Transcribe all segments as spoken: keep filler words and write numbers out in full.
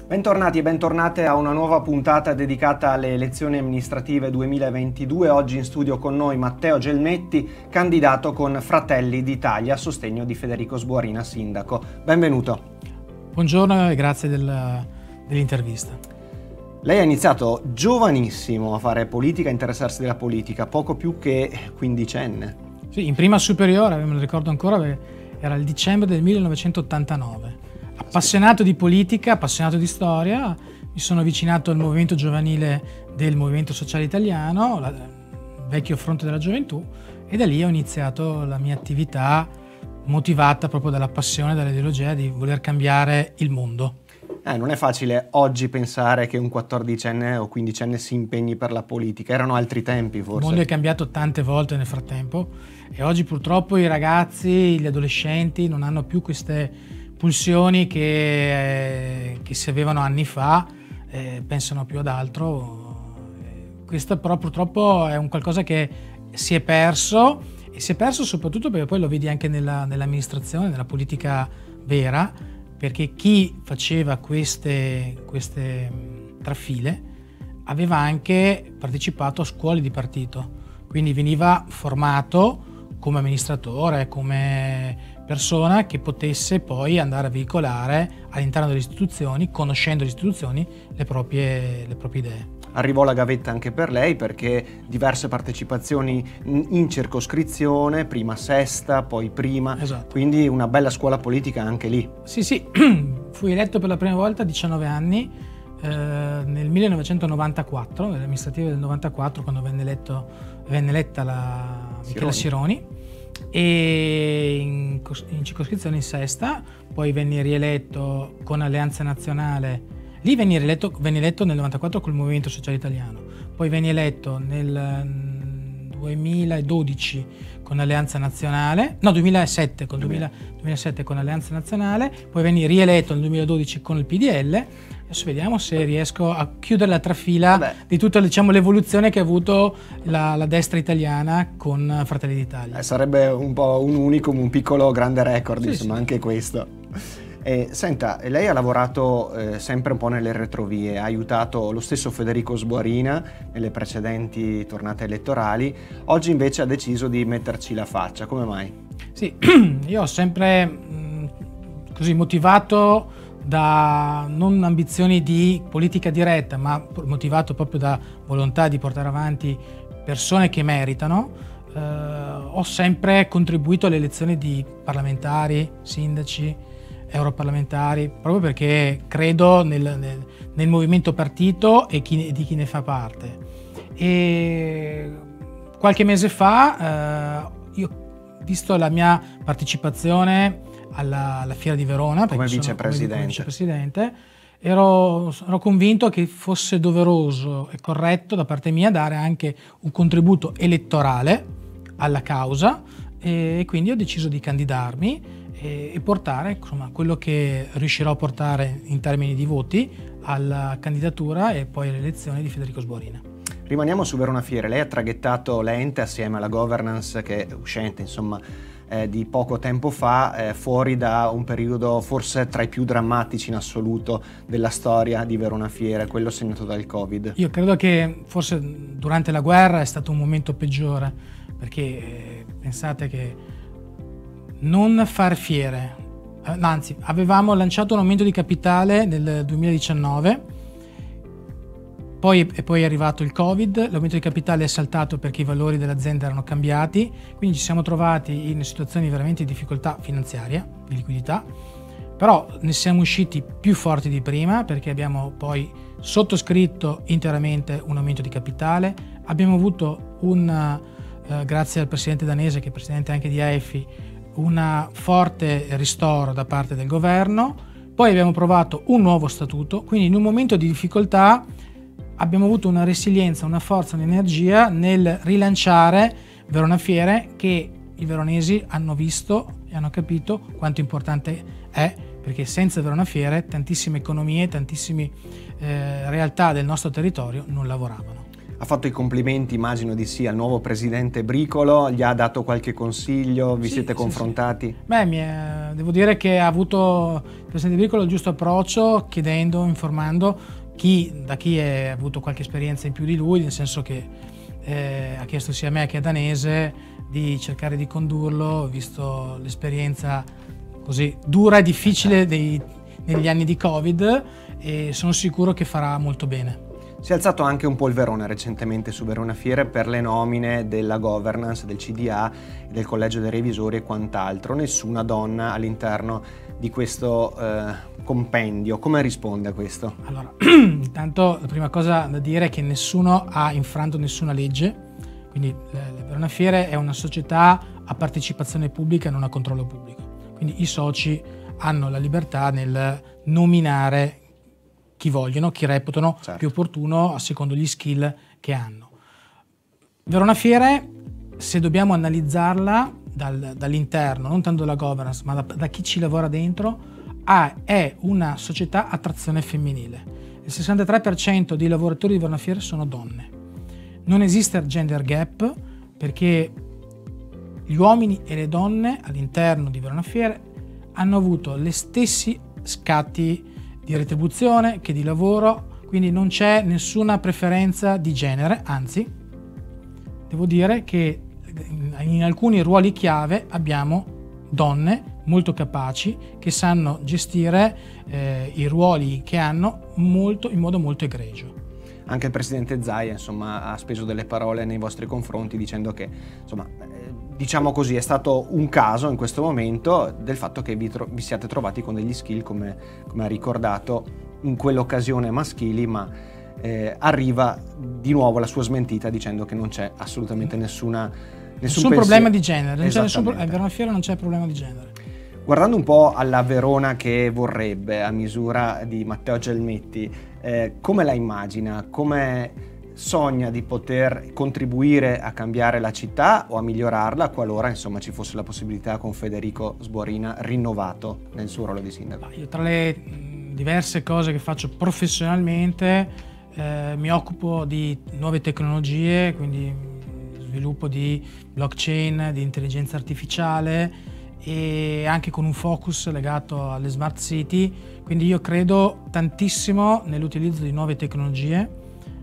Bentornati e bentornate a una nuova puntata dedicata alle elezioni amministrative duemilaventidue. Oggi in studio con noi Matteo Gelmetti, candidato con Fratelli d'Italia a sostegno di Federico Sbuorina, sindaco. Benvenuto. Buongiorno e grazie del, dell'intervista. Lei ha iniziato giovanissimo a fare politica, a interessarsi della politica, poco più che quindicenne. Sì, in prima superiore, me lo ricordo ancora, era il dicembre del millenovecentottantanove. Appassionato di politica, appassionato di storia, mi sono avvicinato al movimento giovanile del Movimento Sociale Italiano, il vecchio fronte della gioventù, e da lì ho iniziato la mia attività motivata proprio dalla passione, dall'ideologia di voler cambiare il mondo. Eh, non è facile oggi pensare che un quattordicenne o quindicenne si impegni per la politica, erano altri tempi forse. Il mondo è cambiato tante volte nel frattempo e oggi purtroppo i ragazzi, gli adolescenti non hanno più queste pulsioni che, eh, che si avevano anni fa, eh, pensano più ad altro. Questo però purtroppo è un qualcosa che si è perso e si è perso soprattutto perché poi lo vedi anche nella, nell'amministrazione, nella politica vera, perché chi faceva queste, queste trafile aveva anche partecipato a scuole di partito, quindi veniva formato come amministratore, come persona che potesse poi andare a veicolare all'interno delle istituzioni, conoscendo le istituzioni, le proprie, le proprie idee. Arrivò la gavetta anche per lei perché diverse partecipazioni in circoscrizione, prima sesta, poi prima, esatto. Quindi una bella scuola politica anche lì. Sì, sì, fui eletto per la prima volta a diciannove anni, eh, nel millenovecentonovantaquattro, nelle amministrative del novantaquattro, quando venne, eletto, venne eletta la Michela Sironi, e in, in circoscrizione in sesta, poi venne rieletto con Alleanza Nazionale, lì venne eletto, venne eletto nel novantaquattro col Movimento Sociale Italiano, poi venne eletto nel duemiladodici con Alleanza Nazionale, no duemilasette, col duemila, duemilasette con Alleanza Nazionale, poi venne rieletto nel duemiladodici con il P D L. Adesso vediamo se riesco a chiudere la trafila Vabbè. di tutta, diciamo, l'evoluzione che ha avuto la, la destra italiana con Fratelli d'Italia. Eh, sarebbe un po' un unicum, un piccolo grande record, sì, insomma, sì. Anche questo. Eh, senta, lei ha lavorato eh, sempre un po' nelle retrovie, ha aiutato lo stesso Federico Sbuorina nelle precedenti tornate elettorali, oggi invece ha deciso di metterci la faccia, come mai? Sì, io ho sempre mh, così motivato da non ambizioni di politica diretta, ma motivato proprio da volontà di portare avanti persone che meritano, eh, ho sempre contribuito alle elezioni di parlamentari, sindaci, europarlamentari, proprio perché credo nel, nel, nel movimento partito e chi, di chi ne fa parte. E qualche mese fa, eh, io, visto la mia partecipazione alla, alla Fiera di Verona, come vicepresidente, vicepresidente ero, ero convinto che fosse doveroso e corretto da parte mia dare anche un contributo elettorale alla causa, e quindi ho deciso di candidarmi e portare, insomma, quello che riuscirò a portare in termini di voti alla candidatura e poi all'elezione di Federico Sbuorina. Rimaniamo su Verona Fiere. Lei ha traghettato l'ente assieme alla governance che è uscente, insomma, eh, di poco tempo fa, eh, fuori da un periodo forse tra i più drammatici in assoluto della storia di Verona Fiere, quello segnato dal Covid. Io credo che forse durante la guerra è stato un momento peggiore, perché eh, pensate che non far fiere, anzi avevamo lanciato un aumento di capitale nel duemiladiciannove, poi, e poi è arrivato il Covid, l'aumento di capitale è saltato perché i valori dell'azienda erano cambiati, quindi ci siamo trovati in situazioni veramente di difficoltà finanziaria, di liquidità, però ne siamo usciti più forti di prima perché abbiamo poi sottoscritto interamente un aumento di capitale, abbiamo avuto un, eh, grazie al presidente danese che è presidente anche di A E F I, un forte ristoro da parte del governo, poi abbiamo approvato un nuovo statuto, quindi in un momento di difficoltà abbiamo avuto una resilienza, una forza, un'energia nel rilanciare Verona Fiere, che i veronesi hanno visto e hanno capito quanto importante è, perché senza Verona Fiere tantissime economie, tantissime eh, realtà del nostro territorio non lavoravano. ha fatto i complimenti, immagino di sì, al nuovo presidente Bricolo, gli ha dato qualche consiglio, vi sì, siete sì, confrontati? Sì. Beh, mi è, devo dire che ha avuto il presidente Bricolo il giusto approccio, chiedendo, informando chi, da chi ha avuto qualche esperienza in più di lui, nel senso che eh, ha chiesto sia a me che a Danese di cercare di condurlo, visto l'esperienza così dura e difficile dei, negli anni di Covid, e sono sicuro che farà molto bene. Si è alzato anche un po' il Verona recentemente su Verona Fiere per le nomine della governance del C D A, del Collegio dei Revisori e quant'altro. Nessuna donna all'interno di questo eh, compendio. Come risponde a questo? Allora, intanto la prima cosa da dire è che nessuno ha infranto nessuna legge, quindi la Verona Fiere è una società a partecipazione pubblica e non a controllo pubblico. Quindi i soci hanno la libertà nel nominare chi vogliono, chi reputano certo. più opportuno a secondo gli skill che hanno. Verona Fiere, se dobbiamo analizzarla dal, dall'interno, non tanto dalla governance, ma da, da chi ci lavora dentro, ha, è una società a trazione femminile. Il sessantatré per cento dei lavoratori di Verona Fiere sono donne. Non esiste gender gap perché gli uomini e le donne all'interno di Verona Fiere hanno avuto gli stessi scatti di retribuzione che di lavoro, quindi non c'è nessuna preferenza di genere, anzi devo dire che in alcuni ruoli chiave abbiamo donne molto capaci che sanno gestire eh, i ruoli che hanno molto, in modo molto egregio. Anche il presidente Zaia insomma ha speso delle parole nei vostri confronti dicendo che insomma diciamo così è stato un caso in questo momento del fatto che vi, vi siate trovati con degli skill come, come ha ricordato in quell'occasione maschili, ma eh, arriva di nuovo la sua smentita dicendo che non c'è assolutamente nessuna nessun, nessun problema di genere, non c'è nessun, a Verona Fiere non c'è problema di genere. Guardando un po' alla Verona che vorrebbe a misura di Matteo Gelmetti, eh, come la immagina? Come sogna di poter contribuire a cambiare la città o a migliorarla qualora insomma ci fosse la possibilità con Federico Sborina rinnovato nel suo ruolo di sindaco? Io tra le diverse cose che faccio professionalmente eh, mi occupo di nuove tecnologie, quindi sviluppo di blockchain, di intelligenza artificiale e anche con un focus legato alle smart city, quindi io credo tantissimo nell'utilizzo di nuove tecnologie.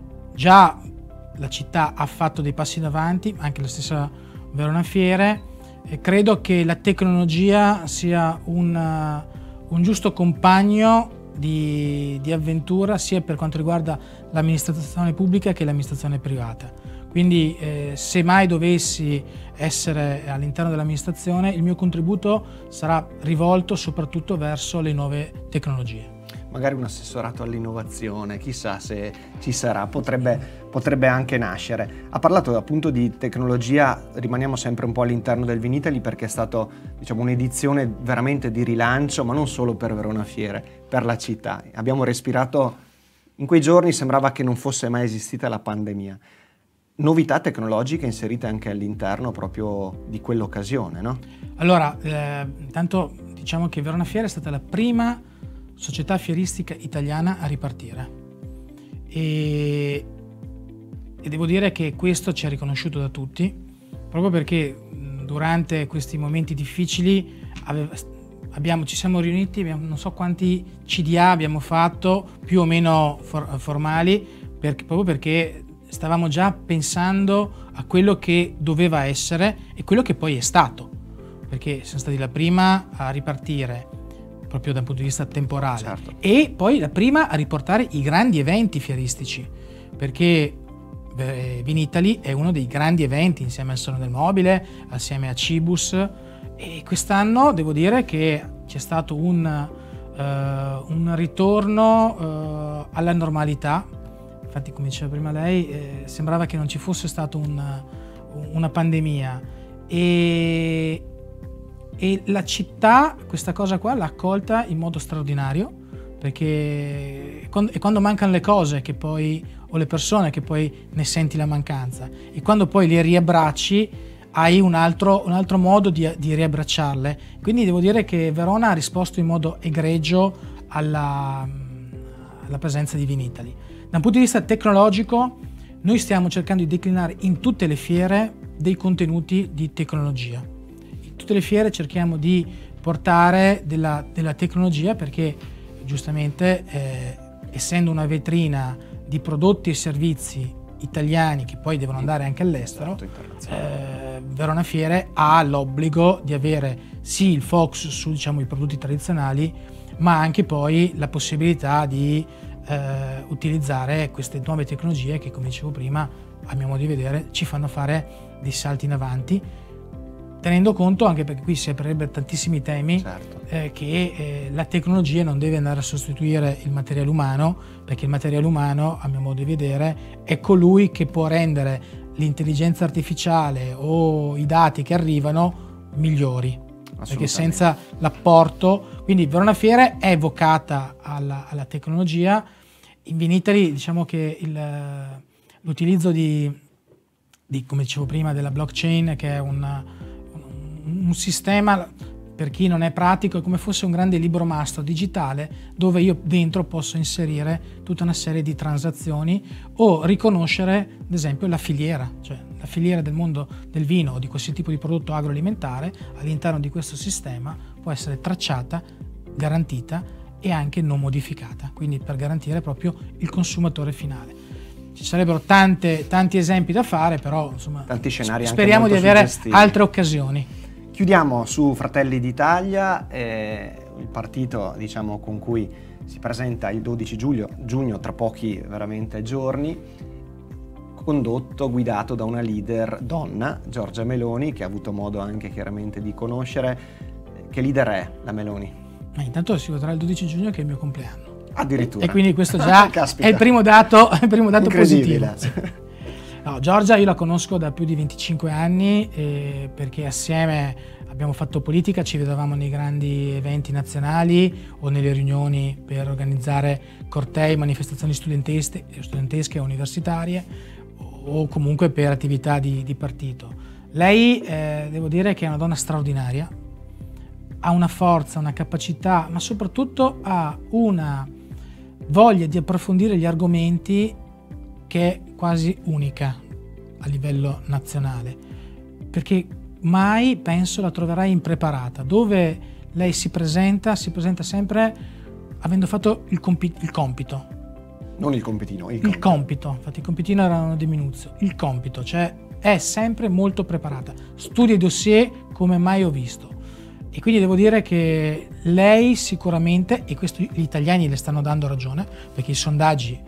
Già la città ha fatto dei passi in avanti, anche la stessa Verona Fiere, e credo che la tecnologia sia un, un giusto compagno di, di avventura sia per quanto riguarda l'amministrazione pubblica che l'amministrazione privata. Quindi eh, se mai dovessi essere all'interno dell'amministrazione, il mio contributo sarà rivolto soprattutto verso le nuove tecnologie. Magari un assessorato all'innovazione, chissà se ci sarà, potrebbe, potrebbe anche nascere. Ha parlato appunto di tecnologia, rimaniamo sempre un po' all'interno del Vinitaly perché è stato diciamo, un'edizione veramente di rilancio, ma non solo per Verona Fiere, per la città. Abbiamo respirato, in quei giorni sembrava che non fosse mai esistita la pandemia. Novità tecnologiche inserite anche all'interno proprio di quell'occasione, no? Allora, eh, intanto diciamo che Verona Fiere è stata la prima società fieristica italiana a ripartire e, e devo dire che questo ci è riconosciuto da tutti, proprio perché durante questi momenti difficili aveva, abbiamo, ci siamo riuniti, abbiamo, non so quanti C D A abbiamo fatto, più o meno for, formali, perché, proprio perché stavamo già pensando a quello che doveva essere e quello che poi è stato, perché siamo stati la prima a ripartire proprio dal punto di vista temporale, certo. E poi la prima a riportare i grandi eventi fieristici, perché eh, Vinitaly è uno dei grandi eventi insieme al Salone del Mobile, assieme a Cibus, e quest'anno devo dire che c'è stato un, uh, un ritorno uh, alla normalità. Infatti, come diceva prima lei, eh, sembrava che non ci fosse stata un, una pandemia e E la città questa cosa qua l'ha accolta in modo straordinario, perché quando, è quando mancano le cose che poi, o le persone che poi ne senti la mancanza, e quando poi le riabbracci hai un altro, un altro modo di, di riabbracciarle. Quindi devo dire che Verona ha risposto in modo egregio alla, alla presenza di Vinitaly. Da un punto di vista tecnologico noi stiamo cercando di declinare in tutte le fiere dei contenuti di tecnologia. In tutte le fiere cerchiamo di portare della, della tecnologia perché giustamente eh, essendo una vetrina di prodotti e servizi italiani che poi devono andare anche all'estero, eh, Verona Fiere ha l'obbligo di avere sì il focus su diciamo, i prodotti tradizionali, ma anche poi la possibilità di eh, utilizzare queste nuove tecnologie che, come dicevo prima, a mio modo di vedere ci fanno fare dei salti in avanti, tenendo conto, anche perché qui si aprirebbero tantissimi temi, certo. eh, che eh, la tecnologia non deve andare a sostituire il materiale umano, perché il materiale umano, a mio modo di vedere, è colui che può rendere l'intelligenza artificiale o i dati che arrivano migliori, perché senza l'apporto, quindi Verona Fiere è vocata alla, alla tecnologia. In Vinitaly diciamo che l'utilizzo di, di, come dicevo prima, della blockchain, che è una un sistema, per chi non è pratico, è come fosse un grande libro mastro digitale dove io dentro posso inserire tutta una serie di transazioni o riconoscere ad esempio la filiera, cioè la filiera del mondo del vino o di questo tipo di prodotto agroalimentare all'interno di questo sistema può essere tracciata, garantita e anche non modificata, quindi per garantire proprio il consumatore finale. Ci sarebbero tante, tanti esempi da fare, però insomma tanti scenari speriamo anche di avere suggestivi. Altre occasioni. Chiudiamo su Fratelli d'Italia, eh, il partito diciamo, con cui si presenta il dodici giugno, giugno, tra pochi veramente giorni, condotto, guidato da una leader donna, Giorgia Meloni, che ha avuto modo anche chiaramente di conoscere. Che leader è la Meloni? Ma intanto si voterà il dodici giugno, che è il mio compleanno. Addirittura. E quindi questo già è il primo dato, il primo dato positivo. Sì. No, Giorgia io la conosco da più di venticinque anni eh, perché assieme abbiamo fatto politica, ci vedevamo nei grandi eventi nazionali o nelle riunioni per organizzare cortei, manifestazioni studentesche, studentesche o universitarie o comunque per attività di, di partito. Lei eh, devo dire che è una donna straordinaria, ha una forza, una capacità, ma soprattutto ha una voglia di approfondire gli argomenti che è quasi unica a livello nazionale, perché mai penso la troverai impreparata. Dove lei si presenta, si presenta sempre avendo fatto il, compi il compito. Non il compitino, il, il compito. compito. Infatti il compitino era una diminuzio. Il compito, cioè è sempre molto preparata. Studia i dossier come mai ho visto. E quindi devo dire che lei sicuramente, e questo gli italiani le stanno dando ragione, perché i sondaggi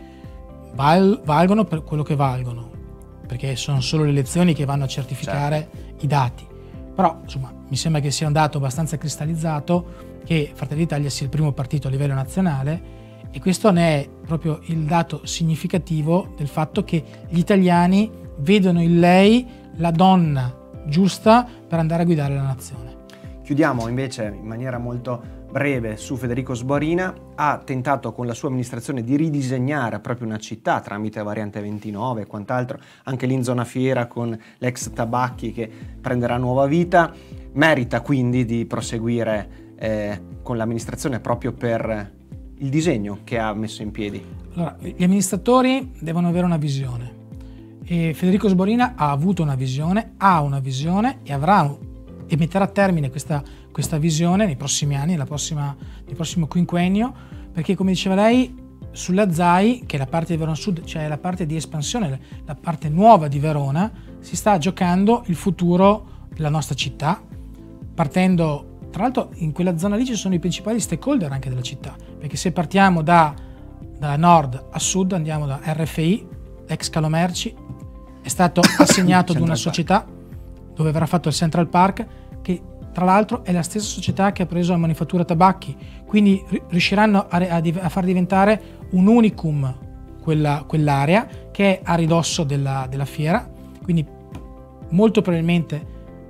val valgono per quello che valgono, perché sono solo le elezioni che vanno a certificare certo. i dati. Però insomma mi sembra che sia un dato abbastanza cristallizzato che Fratelli d'Italia sia il primo partito a livello nazionale, e questo ne è proprio il dato significativo del fatto che gli italiani vedono in lei la donna giusta per andare a guidare la nazione. Chiudiamo invece in maniera molto breve su Federico Sborina. Ha tentato con la sua amministrazione di ridisegnare proprio una città tramite variante ventinove e quant'altro, anche lì in zona fiera con l'ex Tabacchi che prenderà nuova vita. Merita quindi di proseguire eh, con l'amministrazione proprio per il disegno che ha messo in piedi. Allora, gli amministratori devono avere una visione e Federico Sborina ha avuto una visione, ha una visione e avrà e metterà a termine questa, questa visione nei prossimi anni, nella prossima, nel prossimo quinquennio, perché come diceva lei, sulla Z A I, che è la parte di Verona Sud, cioè la parte di espansione, la parte nuova di Verona, si sta giocando il futuro della nostra città, partendo, tra l'altro in quella zona lì ci sono i principali stakeholder anche della città, perché se partiamo da, da nord a sud, andiamo da R F I, ex Calomerci, è stato assegnato ad una società dove verrà fatto il Central Park, che tra l'altro è la stessa società che ha preso la manifattura tabacchi, quindi riusciranno a, a, a far diventare un unicum quella, quell'area che è a ridosso della, della fiera, quindi molto probabilmente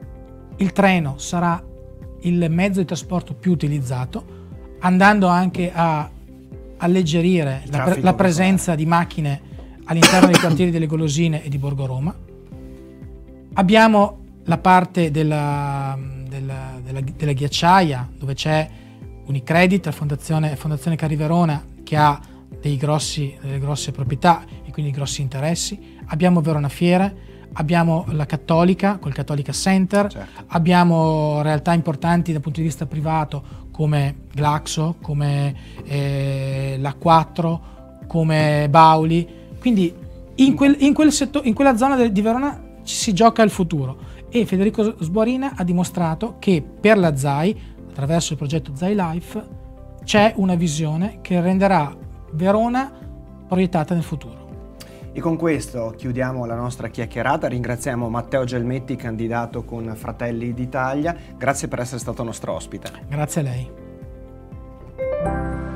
il treno sarà il mezzo di trasporto più utilizzato, andando anche a alleggerire la, pre la presenza di macchine all'interno dei quartieri delle Golosine e di Borgo Roma. Abbiamo la parte della, della, della, della ghiacciaia, dove c'è Unicredit, la fondazione, fondazione Cariverona, che ha dei grossi, delle grosse proprietà, e quindi grossi interessi, abbiamo Verona Fiere, abbiamo la Cattolica col Cattolica Center, certo. Abbiamo realtà importanti dal punto di vista privato come Glaxo, come eh, la quattro, come Bauli, quindi in, quel, in, quel setto, in quella zona di Verona ci si gioca il futuro e Federico Sborina ha dimostrato che per la Z A I, attraverso il progetto Z A I Life, c'è una visione che renderà Verona proiettata nel futuro. E con questo chiudiamo la nostra chiacchierata. Ringraziamo Matteo Gelmetti, candidato con Fratelli d'Italia. Grazie per essere stato nostro ospite. Grazie a lei.